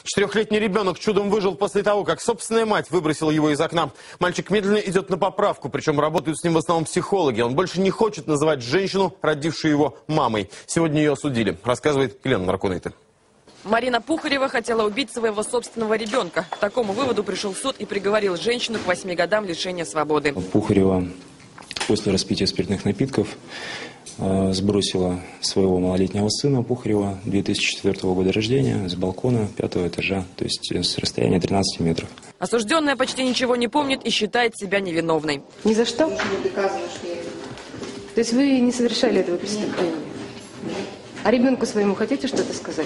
4-летний ребенок чудом выжил после того, как собственная мать выбросила его из окна. Мальчик медленно идет на поправку, причем работают с ним в основном психологи. Он больше не хочет называть женщину, родившую его, мамой. Сегодня ее осудили, рассказывает Елена Маркунайте. Марина Пухарева хотела убить своего собственного ребенка. К такому выводу пришел суд и приговорил женщину к 8 годам лишения свободы. Пухарева после распития спиртных напитков сбросила своего малолетнего сына Пухарева 2004 года рождения с балкона 5-го этажа, то есть с расстояния 13 метров. Осужденная почти ничего не помнит и считает себя невиновной. Ни за что? То есть вы не совершали этого преступления? А ребенку своему хотите что-то сказать?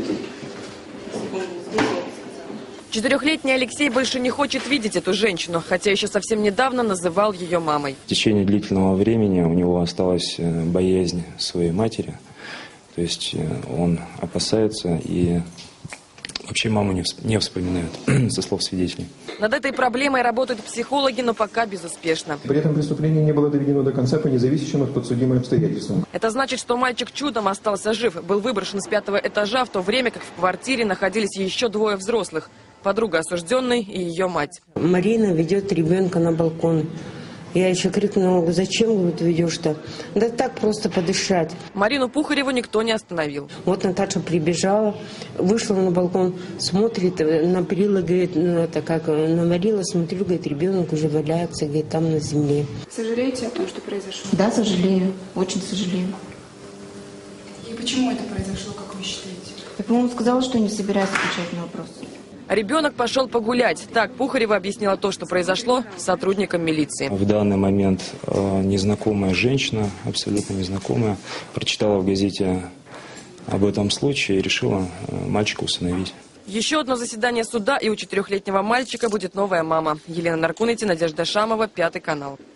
4-летний Алексей больше не хочет видеть эту женщину, хотя еще совсем недавно называл ее мамой. В течение длительного времени у него осталась боязнь своей матери, то есть он опасается и вообще маму не вспоминает, со слов свидетелей. Над этой проблемой работают психологи, но пока безуспешно. При этом преступление не было доведено до конца по независящим от подсудимой обстоятельствам. Это значит, что мальчик чудом остался жив, был выброшен с 5-го этажа, в то время как в квартире находились еще 2 взрослых. Подруга осужденной и ее мать. Марина ведет ребенка на балкон. Я еще крикнула: зачем, говорит, ведешь-то? Да так, просто подышать. Марину Пухареву никто не остановил. Вот Наташа прибежала, вышла на балкон, смотрит, на перила, говорит, ну, это как навалила, смотрю, говорит, ребенок уже валяется, говорит, там на земле. Сожалеете о том, что произошло? Да, сожалею, очень сожалею. И почему это произошло, как вы считаете? Я, по-моему, сказала, что не собираюсь отвечать на вопрос. Ребенок пошел погулять. Так Пухарева объяснила то, что произошло, сотрудникам милиции. В данный момент незнакомая женщина, абсолютно незнакомая, прочитала в газете об этом случае и решила мальчика усыновить. Еще одно заседание суда, и у 4-летнего мальчика будет новая мама. Елена Маркунайте, Надежда Шамова, 5 канал.